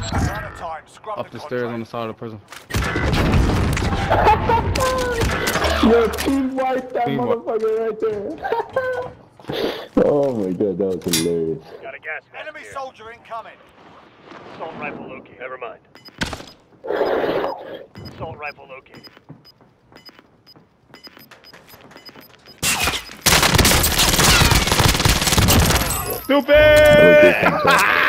Out of time. Scrub Up the stairs on the side of the prison. Yo, team wipe that Team wipe. motherfucker right there. Oh my god, that was hilarious. Got a gas mask Enemy here. soldier incoming. Assault rifle located. Never mind. Assault rifle located. Stupid!